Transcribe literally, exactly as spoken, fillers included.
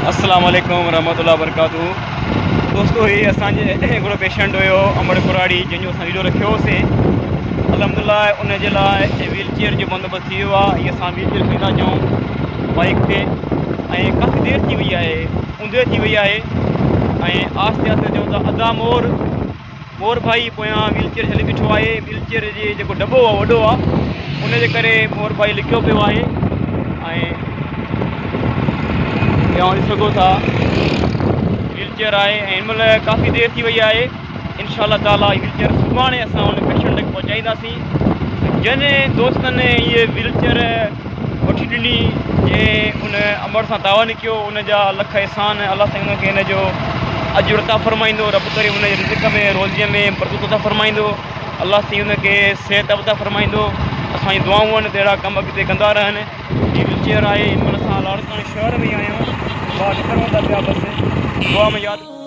अस्सलाम वालेकुम रहमतुल्लाह वबरकातुहू। दोस्तों ये असांजे हिकिड़ो पेशेंट हुयो अमर कुराड़ी जंहिंजो असां वीडियो रखियोसीं। अल्हम्दुलिल्लाह उन जे लाइ व्हील चेयर जो बंदोबस्तु थी वियो आहे। हीअ असां व्हील चेयर खणंदा अचूं बाइक ते ऐं काफ़ी देरि थी वई आहे, ऊंधे थी वई आहे ऐं आहिस्ते आहिस्ते चऊं था अदा मोर मोर भाई पोयां व्हील चेयर हली बीठो आहे। व्हील चेयर जे जेको दॿो आहे वॾो आहे, उन जे करे मोर भाई लिकियो पियो आहे ऐं ॾिसी सघो था व्हील चेयर आहे ऐं हिन महिल काफ़ी देरि थी वई आहे। इंशाअल्लाह ताला व्हील चेयर सुभाणे असां उन पेशेंट खे पहुचाईंदासीं। जंहिं दोस्तनि इहे व्हील चेयर वठी ॾिनी जंहिं उन अमर सां तावन कयो, उन जा लख एहसान। अलाह साईं उनखे हिन जो अजुर अता फरमाईंदो, रब करे उन जे रिज़्क़ में रोज़ीअ में बरकत अता फरमाईंदो। अलाह साईं उनखे सिहत अता फरमाईंदो। असांजी दुआऊं आहिनि त अहिड़ा कम अॻिते कंदा रहनि। हीअ व्हील चेयर आहे। हिन महिल असां लाड़काने शहर में आहियूं, ॿार निकिरनि था पिया बसि दुआ में यादि